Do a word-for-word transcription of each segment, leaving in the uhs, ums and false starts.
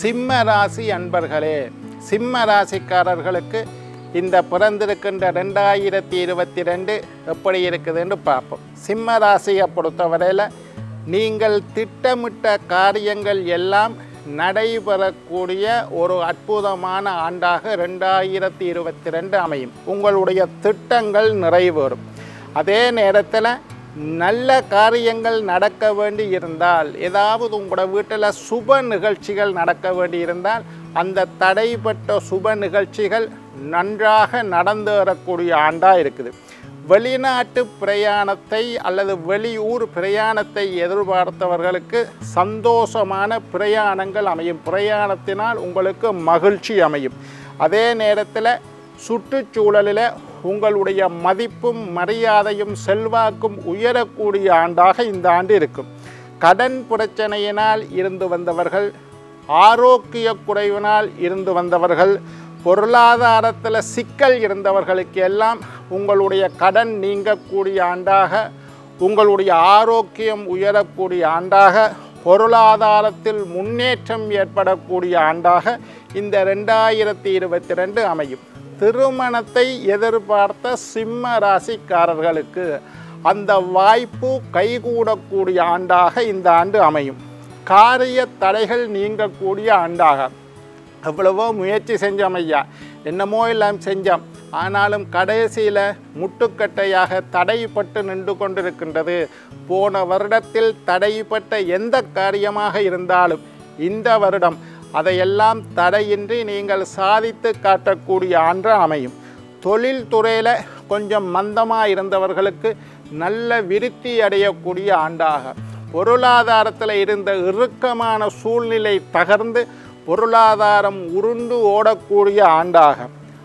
சிம்ம ராசி அன்பர்களே, சிம்ம ராசிக்காரர்களுக்கு இந்த பிறந்திருக்கின்ற ரெண்டாயிரத்தி இருபத்தி ரெண்டு எப்படி இருக்குதுன்னு பார்ப்போம். சிம்ம ராசியை பொறுத்தவரையில் நீங்கள் திட்டமிட்ட காரியங்கள் எல்லாம் நடைபெறக்கூடிய ஒரு அற்புதமான ஆண்டாக ரெண்டாயிரத்தி இருபத்தி ரெண்டு அமையும். உங்களுடைய திட்டங்கள் நிறைவேறும். அதே நேரத்தில் நல்ல காரியங்கள் நடக்க வேண்டி இருந்தால், ஏதாவது உங்களோட வீட்டில் சுப நிகழ்ச்சிகள் நடக்க வேண்டி இருந்தால் அந்த தடைப்பட்ட சுப நிகழ்ச்சிகள் நன்றாக நடந்து வரக்கூடிய ஆண்டாக இருக்குது. வெளிநாட்டு பிரயாணத்தை அல்லது வெளியூர் பிரயாணத்தை எதிர்பார்த்தவர்களுக்கு சந்தோஷமான பிரயாணங்கள் அமையும். பிரயாணத்தினால் உங்களுக்கு மகிழ்ச்சி அமையும். அதே நேரத்தில் சுற்றுச்சூழலில் உங்களுடைய மதிப்பும் மரியாதையும் செல்வாக்கும் உயரக்கூடிய ஆண்டாக இந்த ஆண்டு இருக்கும். கடன் பிரச்சனையினால் இருந்து வந்தவர்கள், ஆரோக்கிய குறைவினால் இருந்து வந்தவர்கள், பொருளாதாரத்தில் சிக்கல் இருந்தவர்களுக்கு எல்லாம் உங்களுடைய கடன் நீங்கக்கூடிய ஆண்டாக, உங்களுடைய ஆரோக்கியம் உயரக்கூடிய ஆண்டாக, பொருளாதாரத்தில் முன்னேற்றம் ஏற்படக்கூடிய ஆண்டாக இந்த ரெண்டாயிரத்தி இருபத்தி ரெண்டு அமையும். திருமணத்தை எதிர்பார்த்த சிம்ம ராசிக்காரர்களுக்கு அந்த வாய்ப்பு கைகூடக்கூடிய ஆண்டாக இந்த ஆண்டு அமையும். காரிய தடைகள் நீங்கக்கூடிய ஆண்டாக, எவ்வளவோ முயற்சி செஞ்சோம் ஐயா, என்னமோ எல்லாம் செஞ்சோம், ஆனாலும் கடைசியில் முட்டுக்கட்டையாக தடைப்பட்டு நின்று கொண்டிருக்கின்றது. போன வருடத்தில் தடைப்பட்ட எந்த காரியமாக இருந்தாலும் இந்த வருடம் அதையெல்லாம் தடையின்றி நீங்கள் சாதித்து காட்டக்கூடிய ஆண்டாக அமையும். தொழில் துறையில் கொஞ்சம் மந்தமாக இருந்தவர்களுக்கு நல்ல விருத்தி அடையக்கூடிய ஆண்டாக, பொருளாதாரத்தில் இருந்த இறுக்கமான சூழ்நிலை தகர்ந்து பொருளாதாரம் உருண்டு ஓடக்கூடிய ஆண்டாக,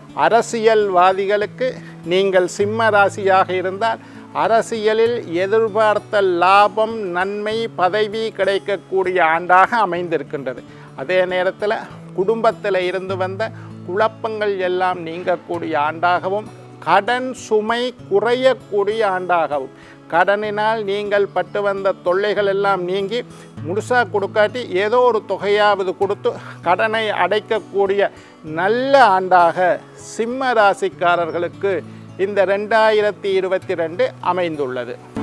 அரசியல்வாதிகளுக்கு நீங்கள் சிம்ம ராசியாக இருந்தால் அரசியலில் எதிர்பார்த்த லாபம், நன்மை, பதவி கிடைக்கக்கூடிய ஆண்டாக அமைந்திருக்கின்றது. அதே நேரத்தில் குடும்பத்தில் இருந்து வந்த குழப்பங்கள் எல்லாம் நீங்கக்கூடிய ஆண்டாகவும், கடன் சுமை குறையக்கூடிய ஆண்டாகவும், கடனினால் நீங்கள் பட்டு வந்த தொல்லைகள் எல்லாம் நீங்கி முழுசாக கொடுக்காட்டி ஏதோ ஒரு தொகையாவது கொடுத்து கடனை அடைக்கக்கூடிய நல்ல ஆண்டாக சிம்ம ராசிக்காரர்களுக்கு இந்த ரெண்டாயிரத்தி இருபத்தி ரெண்டு அமைந்துள்ளது.